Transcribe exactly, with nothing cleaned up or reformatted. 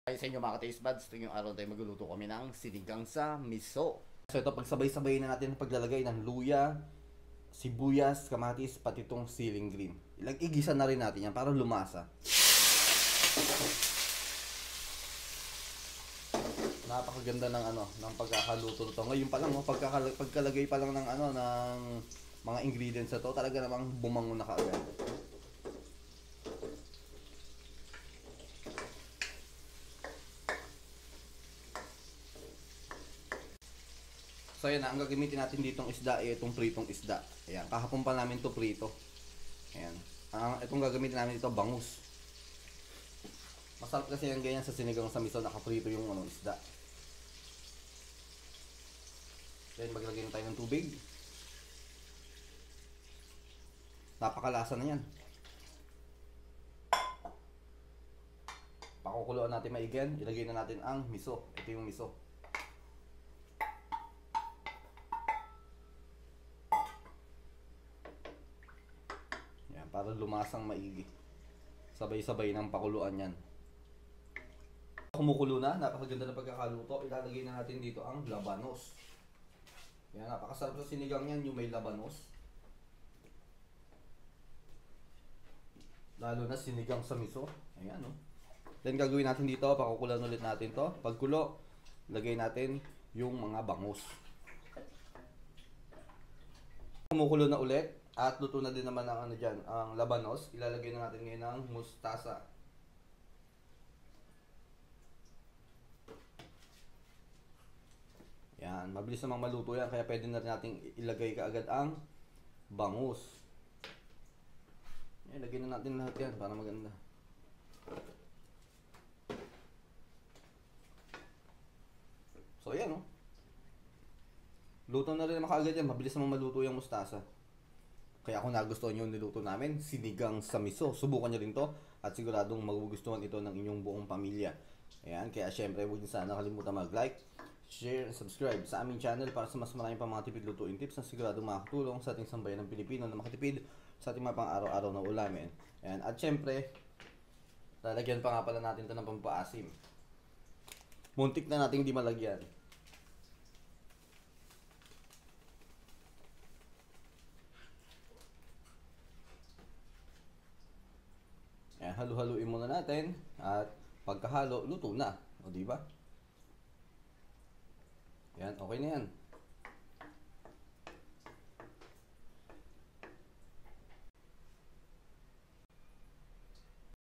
Ay sa inyo mga ka-taste buds, ngayong araw tayo magluluto kami ng sinigang sa miso. So ito, pagsabay-sabay na natin ang paglalagay ng luya, sibuyas, kamatis, pati itong siling green. Ilag-igisa na rin natin yan para lumasa. Napakaganda ng ano, ng pagkakaluto nito. Ngayon pa lang, oh, pagkakal pagkalagay pa lang ng ano ng mga ingredients na to, talaga namang bumango na kaagad. So ayan na, ang gagamitin natin ditong isda ay itong pritong isda. Ayan, kahapon pa namin to prito. Ayan. Ang itong gagamitin namin dito, bangus. Masarap kasi yung ganyan sa sinigang sa miso, nakaprito yung ano, isda. Then maglagay na tayo ng tubig. Napakalasa na yan. Pakukuluan natin maigyan, ilagay na natin ang miso. Ito yung miso. Para lumasang maigi. Sabay-sabay ng pakuluan yan. Kumukulo na, napakaganda ng pagkakaluto. Ilalagay na natin dito ang labanos. Yan, napakasarap sa sinigang yan, yung may labanos. Lalo na sinigang sa miso. Ayan, no? Then gagawin natin dito, pakukulan ulit natin to. Pagkulo, lagay natin yung mga bangus. Kumukulo na ulit. At luto na din naman ang ano dyan, ang labanos. Ilalagay na natin ngayon ang mustasa. Yan, mabilis namang maluto yan. Kaya pwede na rin natin ilagay kaagad ang bangus. Yan, ilagay na natin lahat yan para maganda. So yan, oh. Luto na rin naman kaagad yan. Mabilis namang maluto yung mustasa. Kaya kung nagustuhan nyo yung niluto namin, sinigang sa miso, subukan nyo rin to at siguradong magugustuhan ito ng inyong buong pamilya. Ayan, kaya syempre huwag nyo sana nakalimutan mag-like, share, subscribe sa aming channel para sa mas maraming pang mga tipid lutuin tips na siguradong makakatulong sa ating sambayan ng Pilipino na makatipid sa ating mga pang-araw-araw na ulamin. Ayan, at syempre, lalagyan pa nga pala natin ito ng pampaasim. Muntik na nating di malagyan. Ayan, halu-haluin muna natin at pagkahalo, luto na. O, diba? Ayan, okay na yan.